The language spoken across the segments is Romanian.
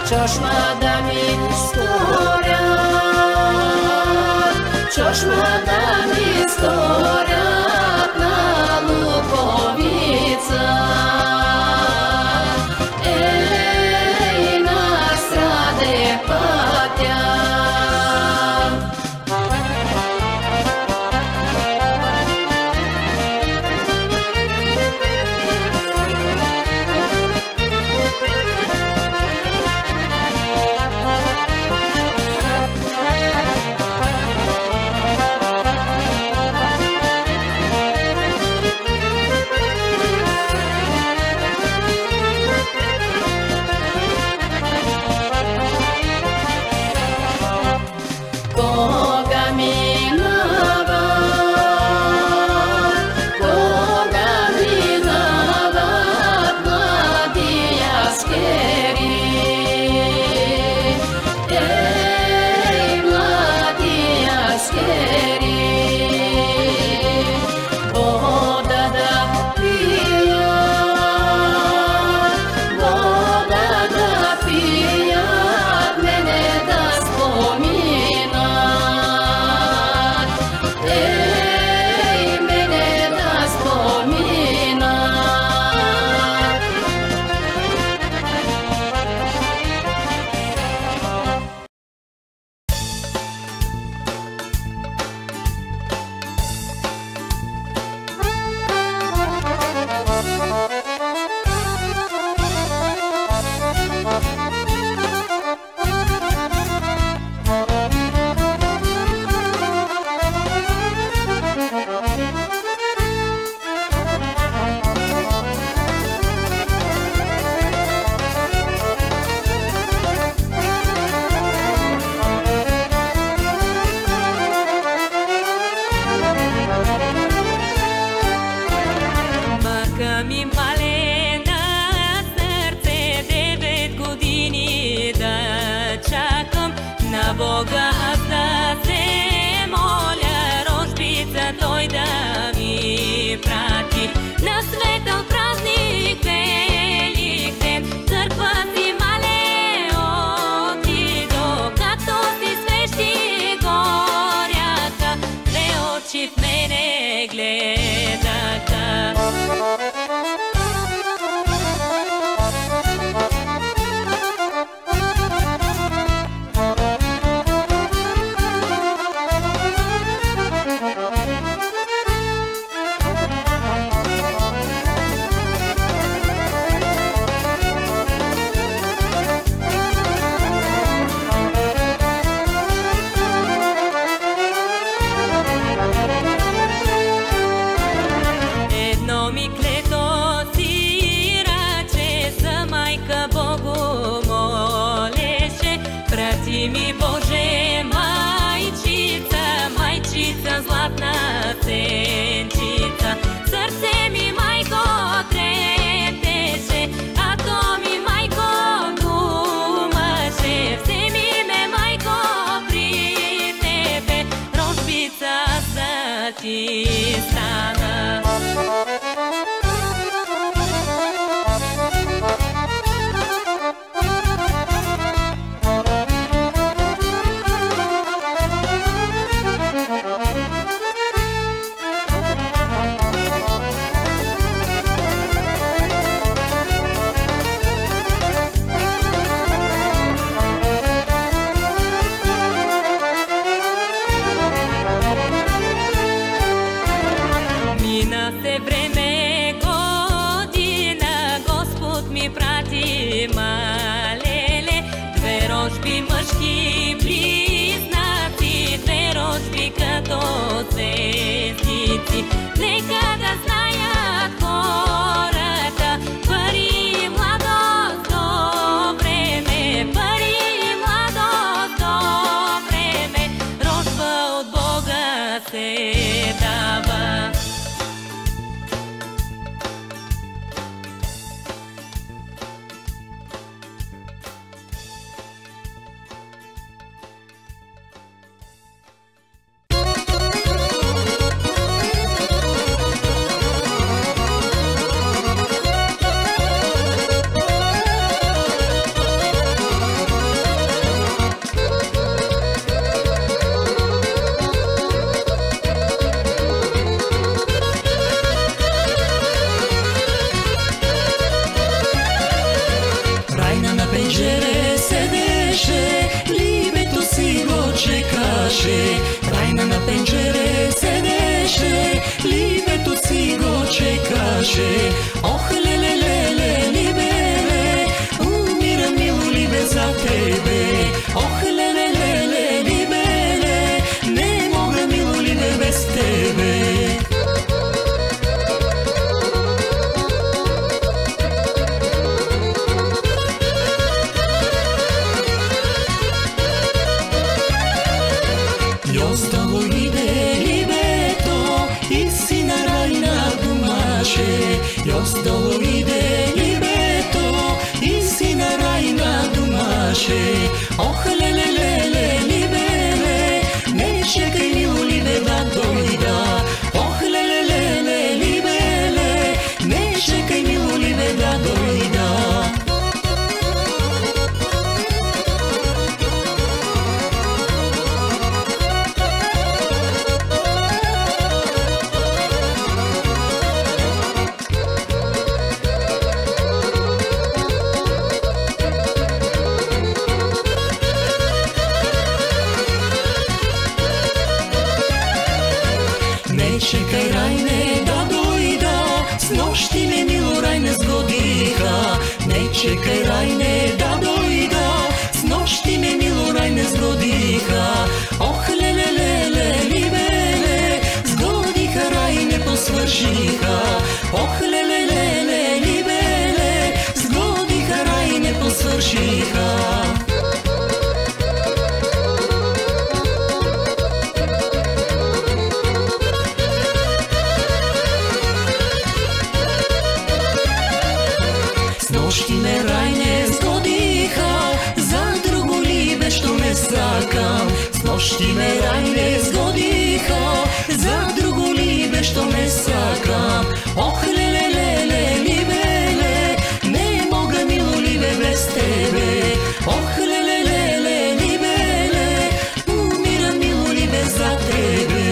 Чош да ми сторят, чош да ми сторят на Луковица. Ей, настраде пътя. domaše. Oh lele, libele, umiram milu libe za tebe. Oh lele, libele, ne mogu milu libe bez tebe. I ostalo ide libeto i sina rajna domaše. I ostalo ide libeto i sina rajna domaše. Oh lele, libele, ne čekaj milu libe da dojda. Oh lele, libele, ne čekaj milu libe da dojda. Ne čekaj rajne da dojda, s nošti me milo rajne zgodiha. Ne čekaj rajne da dojda, s nošti me milo rajne zgodiha. Oh lele, libele, zgodiha rajne posvršiha. Oh lele, libele, zgodiha rajne posvršiha. Nošti me rajne zgodiha, za drugu libe što me sakam. S nošti me rajne zgodiha, za drugu libe što me sakam. Oh lele, libele, ne mogu milu libe bez tebe. Oh lele, libele, umiram milu libe za tebe.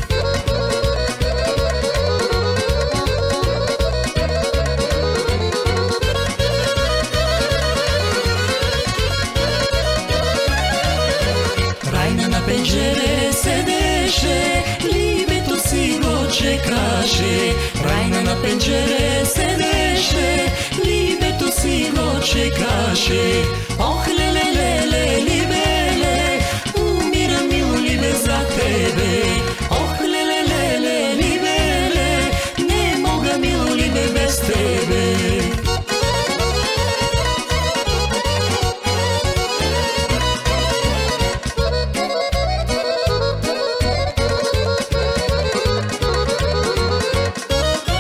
Rajna na penđere sedeše, libeto si go čekaše. Rajna na penđere sedeše, libeto si go čekaše. Oh lele, libele, umiram milu libe za tebe. Oh lele, libele, ne mogu milu libe bez tebe.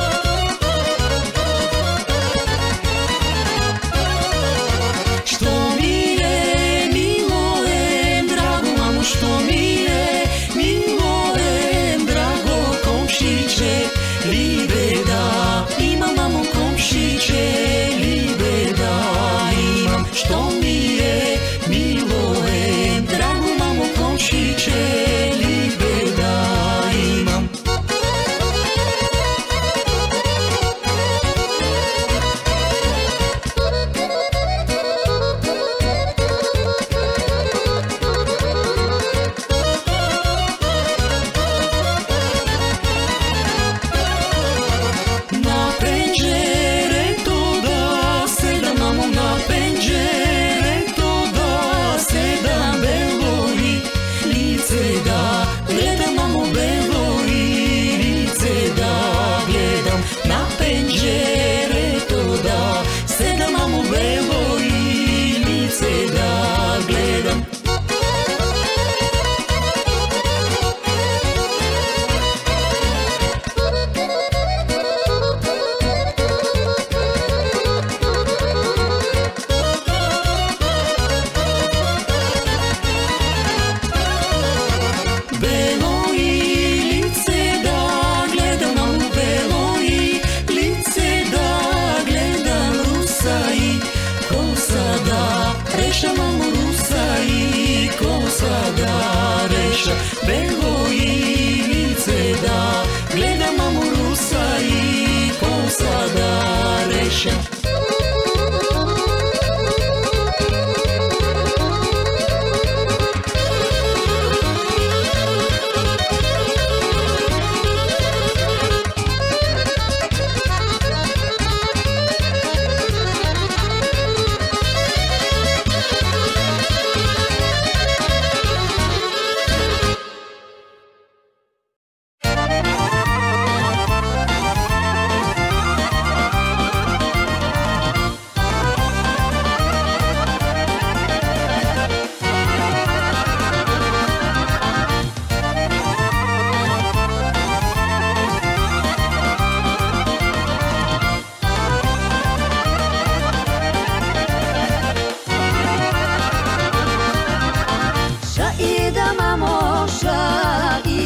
Što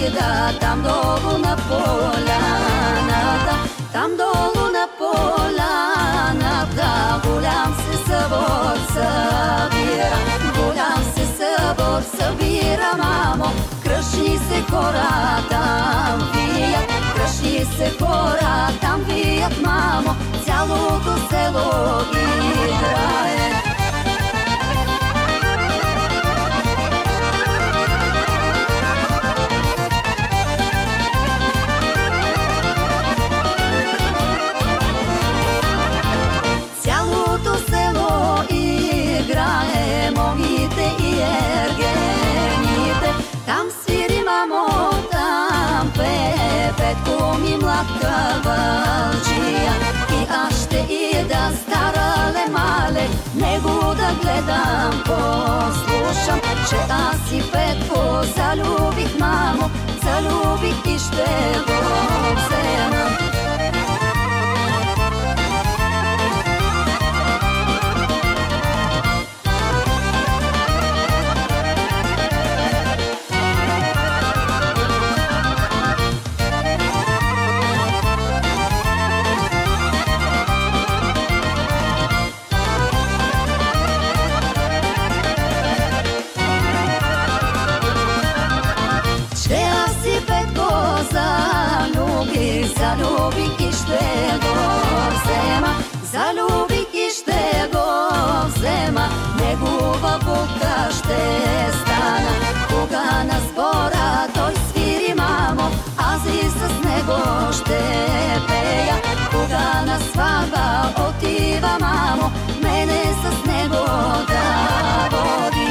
ида там долу на поляната, там долу на поляната. Голям се събор събира, голям се събор събира, мамо. Кръшни се хора там вият, кръшни се хора там вият, мамо. Цялото село играе. Цялото село играе, момите и ергените. Там свири, мамо, там пее Петко ми младка вълчия. И аз ще ида стара лемале, него да гледам, послушам, че аз и Петко залюбих, мамо, залюбих и ще го вземам. Залюбих и ще го взема, залюбих и ще го взема. Негова булка ще стана, кога на сбора той свири, мамо, аз и с него ще пея. Кога на сватба отива, мамо, мене с него да води.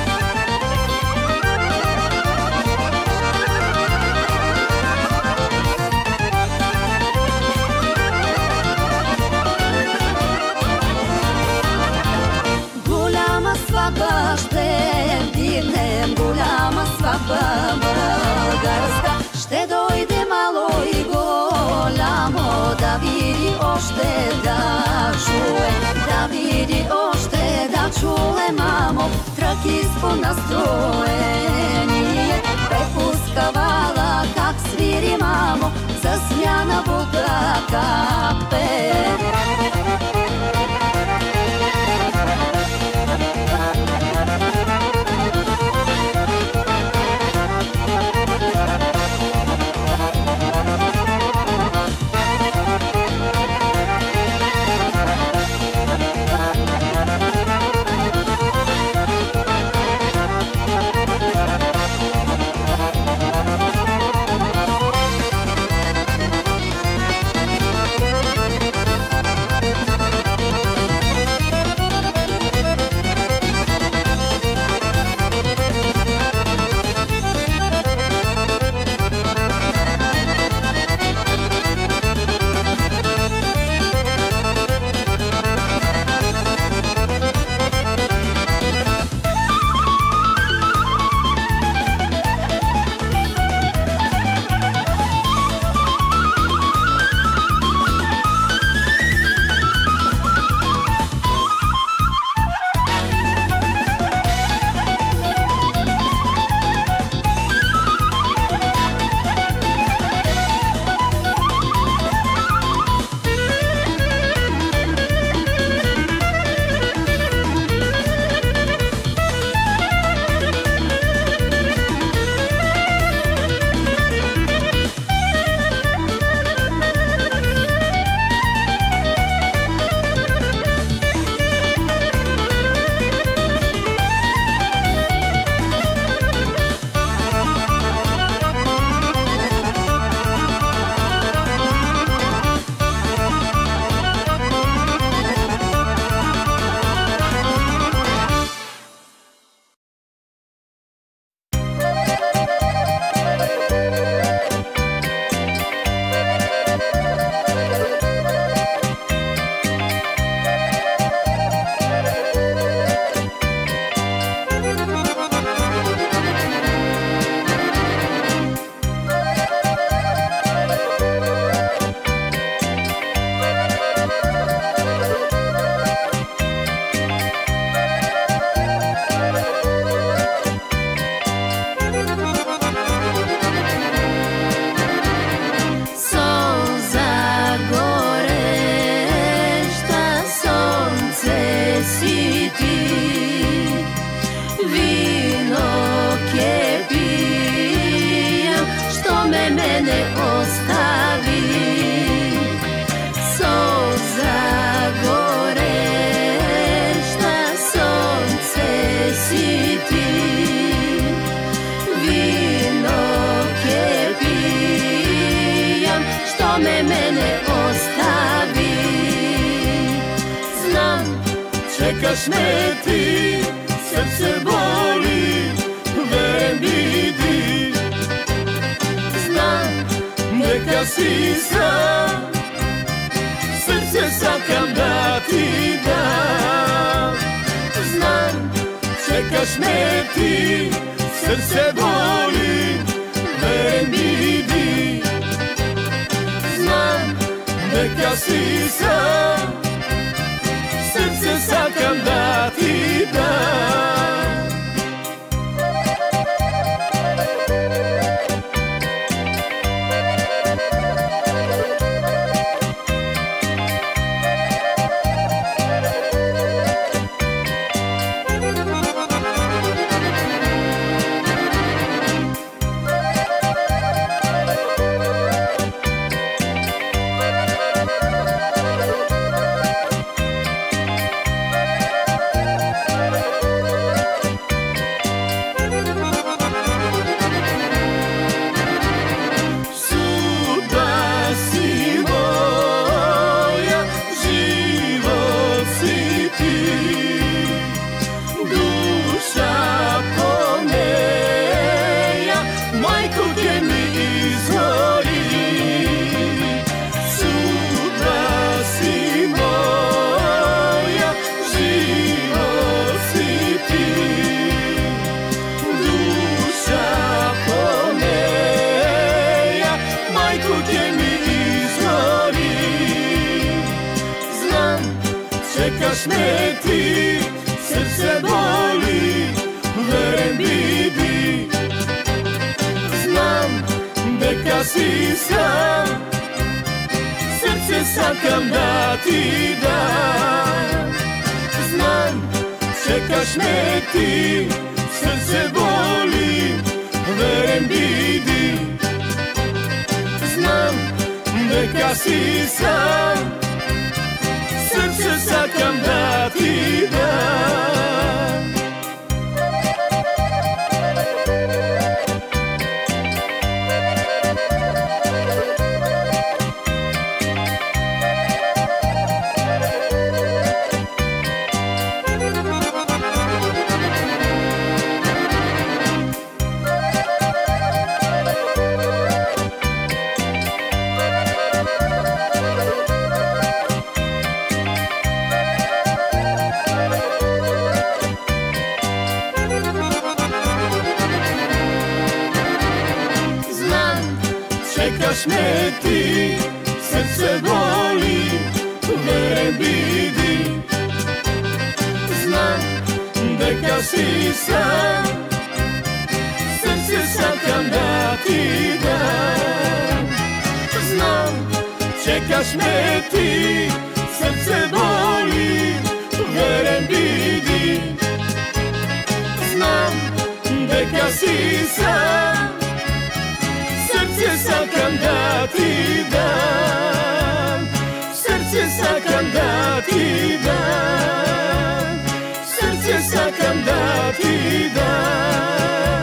Ще вдигнем голяма сватба българска. Ще дойде мало и голямо, да види още да чуе, да види още да чуе, мамо. Тракийско настроение, препускавала как свири, мамо, за смяна вода капе. Čekaš me ti, srce boli, verem vidi. Znam, neka si sam, srce sakam da ti dam. Znam, čekaš me ti, srce boli, verem vidi. Znam, neka si sam, srce sakam da ti dam. Čekaš me ti, srce boli, verem vidi. Znam, neka si sam, srce sakam da ti dam. Znam, čekaš me ti, srce boli, verem vidi. Znam, neka si sam, srce sakam da ti dam. Čekaš me ti, srce boli, verem vidi. Znam, neka si sam, srce sakam da ti dam. Znam, čekaš me ti, srce boli, verem vidi. Znam, neka si sam, srce sakam da ti dam. Srce sakam da ti dam. Srce sakam da ti dam.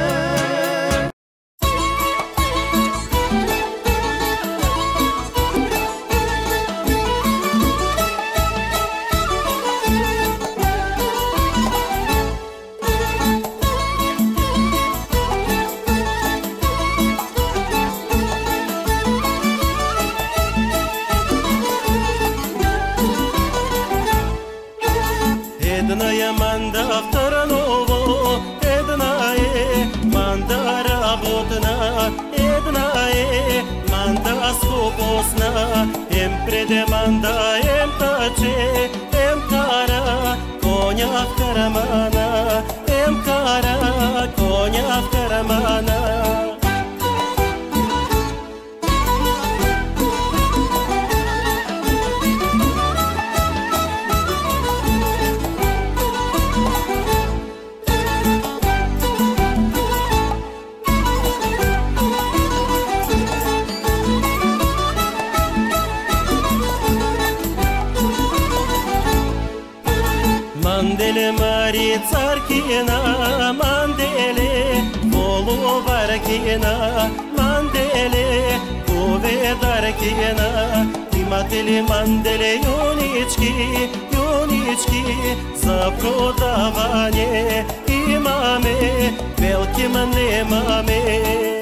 Една е манда, втора ново, една е манда работна, една е манда скопосна, ем преде манда, ем таче, ем кара, коня в карамана, ем кара, коня в карамана. Mandele Mari Tsarkina, Mandele Volu Barkina, Mandele Kove Darkina, Tima Мандели, мандели, юнички, юнички, за продаване имаме, великима немаме.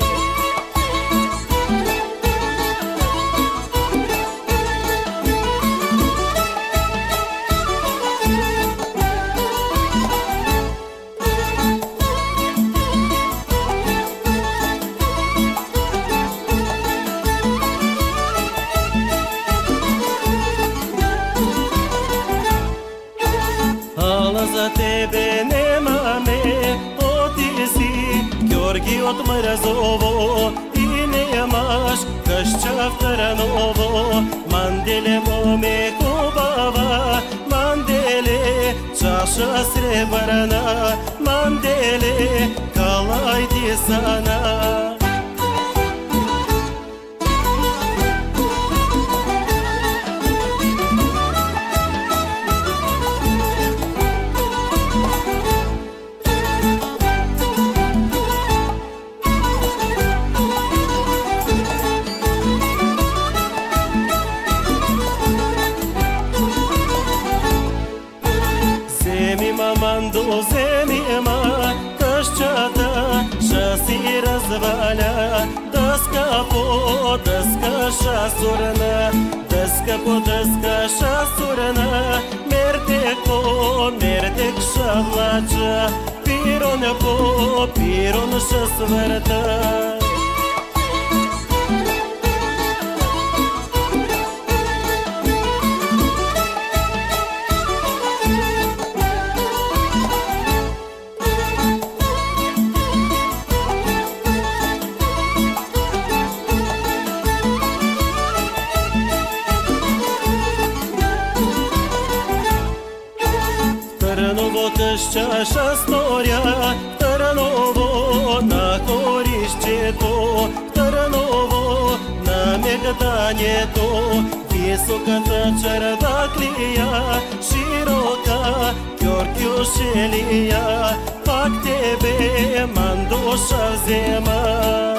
За тебе немаме, оти си Георги от Мразово и немаш къща в Търново. Манделе, моме хубава, манделе, чаша сребърна, манделе, калай ти сана. Вземи къщата, ша си разваля, дъска по дъска шасурна, дъска по дъска шасурна, мертек шавлача, пирон по пирон шасвърта. Търново къща сторя, Търново на хорището, Търново на мегданието, високата чердаклия, широка Георгиушелия, пак тебе мандоша взема.